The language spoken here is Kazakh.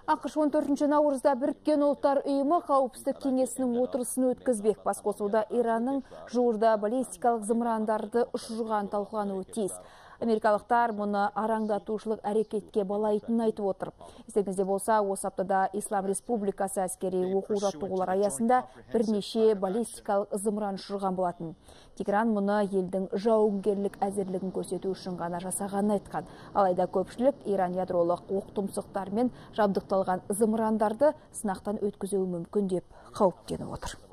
ақш 14 наурызда Біріккен ұлттар ұйымы қауіпсіздік кеңесінің отырысын өткізбек. Басқосуда Иранның жуырда баллистикалық зымырандарды ұшырған талқылануы тиіс. Америкалықтар мұны араңдатушылық әрекетке балайтынын айтып отыр. Естеріңізде болса, осы аптада Ислам Республикасы әскери оқу-жаттығулар аясында бірнеше баллистикалық зымыран ұшырған болатын. Тегеран мұны елдің жауынгерлік әзірлігін көрсету үшін ғана жасағанын айтқан. Алайда көпшілік Иран ядролық оқ-тұмсықтармен жабдықталған зымырандарды сынақтан өткізуі мүмкін деп қауіптеніп отыр.